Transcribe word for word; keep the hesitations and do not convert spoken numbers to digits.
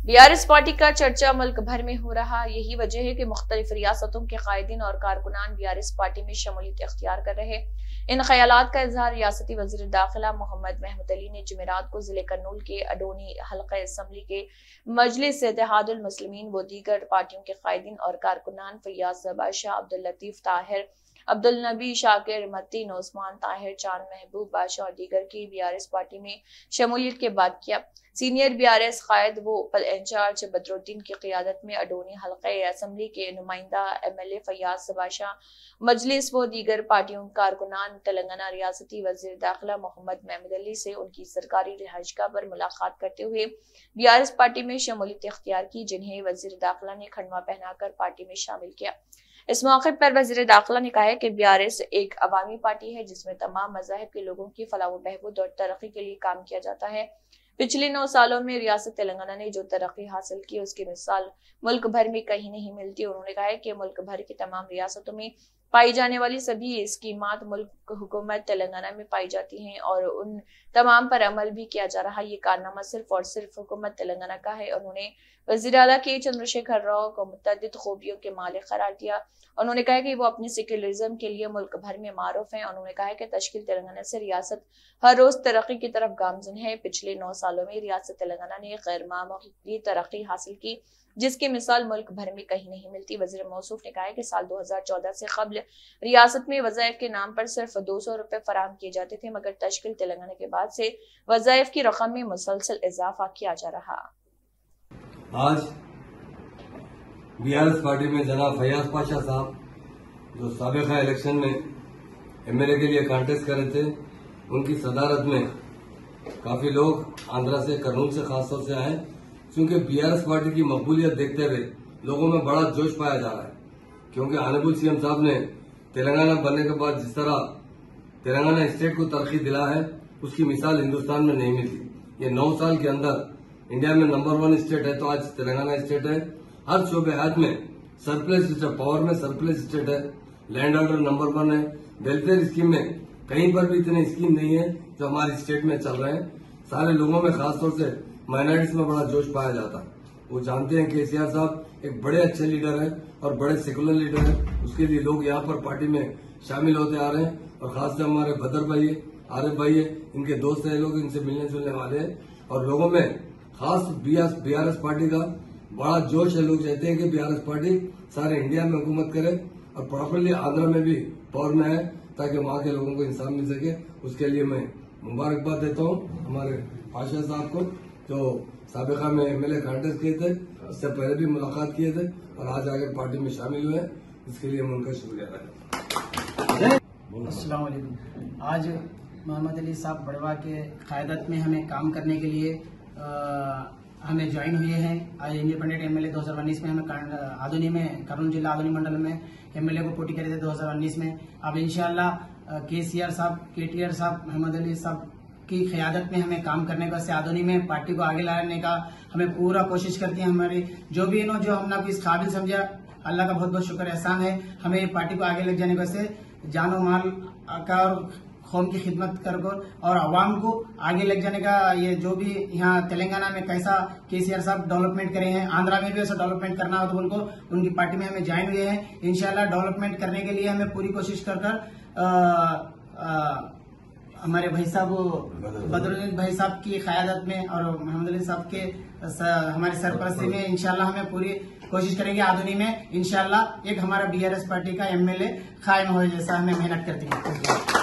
BRS party का चर्चा मुल्क भर में हो रहा। यही वजह है कि मुख्तलिफ रियासतों के कायदीन और कारकुनान बीआरएस पार्टी में शमूलियत इख्तियार कर रहे। इन ख्यालात का इजहार रियासती वजीर दाखिला मोहम्मद महमूद अली ने जुमेरात को जिले कर्नूल के अडोनी हल्का असम्बली के मजलिस इत्तेहादुल मुस्लिमीन व दीगर पार्टियों के कायदीन और कारकुनान फैयाज बादशाह, अब्दुल लतीफ ताहिर, अब्दुल नबी शाकिर, मतीन उस्मान ताहिर, चांद महबूब बादशाह और दीगर की बीआरएस पार्टी में शमूलियत के बाद किया। सीनियर बीआरएस कायद व पल इंचार्ज बदरुद्दीन की क़ियादत में अडोनी हल्का असम्बली के नुमाइंदा एमएलए फैयाज बादशाह, मजलिस व दीगर पार्टियों कारकुनान तेलंगाना रियासती वजीर दाखिला मोहम्मद महमूद अली से उनकी सरकारी रिहाइशगाह पर मुलाकात करते हुए बीआरएस पार्टी में शमूलियत इख्तियार की, जिन्हें वजीर दाखिला ने खंडवा पहनाकर पार्टी में शामिल किया। इस मौके पर वजीर दाखिला ने कहा है कि बीआरएस एक अवामी पार्टी है जिसमें तमाम मज़ाहिब के लोगों की फलाह व बहबूद और तरक्की के लिए काम किया जाता है। पिछले नौ सालों में रियासत तेलंगाना ने जो तरक्की हासिल की उसकी मिसाल मुल्क भर में कहीं नहीं मिलती। उन्होंने कहा है कि मुल्क भर की तमाम रियासतों में पाई जाने वाली सभी स्कीमात मुल्क हुकूमत तेलंगाना में पाई जाती हैं और उन तमाम पर अमल भी किया जा रहा है। ये कारनामा सिर्फ और सिर्फ हुकूमत तेलंगाना का है। उन्होंने वज़ीर आला के चंद्रशेखर राव को मुतअद्दिद खूबियों के मालिक करार दिया। उन्होंने कहा कि वो अपनी सेक्युलरिज्म के लिए मुल्क भर में मारूफ हैं। उन्होंने कहा कि तश्कील तेलंगाना से रियासत हर रोज तरक्की की तरफ गामजन है। पिछले नौ सालों में रियासत तेलंगाना ने गैर मामूली तरक्की हासिल की, जिसकी मिसाल मुल्क भर में कहीं नहीं मिलती। वज़ीर मौसूफ ने कहा कि साल दो हजार चौदह से कबल रियासत में वज़ाइफ के नाम पर सिर्फ दो सौ रुपए फराहम किए जाते थे, मगर तश्कील तेलंगाना के बाद से वज़ाइफ की रकम में मुसलसल इजाफा किया जा रहा। आज बीआरएस पार्टी में जनाब फैयाज पाशा साहब जो साबिका इलेक्शन में एमएलए के लिए कॉन्टेस्ट कर रहे थे, उनकी सदारत में काफी लोग आंध्रा से, कर्नूल से खासतौर से आए, क्योंकि बीआरएस पार्टी की मकबूलियत देखते हुए लोगों में बड़ा जोश पाया जा रहा है। क्योंकि ऑनरेबल सीएम साहब ने तेलंगाना बनने के बाद जिस तरह तेलंगाना स्टेट को तरक्की दिला है, उसकी मिसाल हिंदुस्तान में नहीं मिलती। ये नौ साल के अंदर इंडिया में नंबर वन स्टेट है, तो आज तेलंगाना स्टेट है। हर शोबे हाथ में सरप्लस स्टेट, पावर में सरप्लस स्टेट है, लैंड ऑर्डर नंबर वन है, वेलफेयर स्कीम में कहीं पर भी इतने स्कीम नहीं है जो हमारे स्टेट में चल रहे हैं। सारे लोगों में खासतौर से माइनॉरिटीज में बड़ा जोश पाया जाता है। वो जानते हैं केसीआर साहब एक बड़े अच्छे लीडर है और बड़े सेकुलर लीडर है, उसके लिए लोग यहाँ पर पार्टी में शामिल होते आ रहे हैं। और खासकर हमारे बदर भाई है, आरिफ भाई है, इनके दोस्त है, लोग इनसे मिलने जुलने वाले हैं और लोगों में खास बीआरएस पार्टी का बड़ा जोश है। लोग चाहते हैं कि बीआरएस पार्टी सारे इंडिया में हुकूमत करे और प्रॉपरली आंध्रा में भी पावर में है, ताकि वहां के लोगों को इंसाफ मिल सके। उसके लिए मैं मुबारकबाद देता हूं हमारे पाशा साहब को, जो साबिका में एमएलए कॉन्टेस्ट किए थे, इससे पहले भी मुलाकात किए थे और आज आगे पार्टी में शामिल हुए। इसके लिए मैं उनका शुक्रिया अदा करता हूं। अस्सलाम वालेकुम। आज मोहम्मद अली साहब बड़वा के क़यादत में हमें काम करने के लिए आ, हमें ज्वाइन हुए हैं। आज इंडिपेंडेंट एमएलए दो हजार उन्नीस में हमें आदोनी में, कर्नूल जिला आदोनी मंडल में एमएलए को पोटी करे थे दो हजार उन्नीस में। अब इंशाल्लाह केसीआर साहब, केटीआर साहब, मोहम्मद अली साहब की क़यादत में हमें काम करने का, से आदोनी में पार्टी को आगे लाने का हमें पूरा कोशिश करती है। हमारी जो भी इन्होंने जो हमने इस काबिल समझा, अल्लाह का बहुत बहुत शुक्र एहसान है। हमें पार्टी को आगे ले जाने का से जानो माल का और कौम की खिदमत कर और आवाम को आगे ले जाने का, ये जो भी यहाँ तेलंगाना में कैसा केसीआर साहब डेवलपमेंट करे हैं, आंध्रा में भी ऐसा डेवलपमेंट करना हो तो उनको उनकी पार्टी में हमें ज्वाइन हुए हैं। इंशाल्लाह डेवलपमेंट करने के लिए हमें पूरी कोशिश कर कर हमारे भाई साहब बदरुद्दीन भाई साहब की क़यादत में और मोहम्मद अली साहब के हमारे सरपरस्ती में इंशाल्लाह हमें पूरी कोशिश करेंगे आदोनी में इंशाल्लाह एक हमारा बीआरएस पार्टी का एमएलए कायम हो, जैसा हमें मेहनत करती है।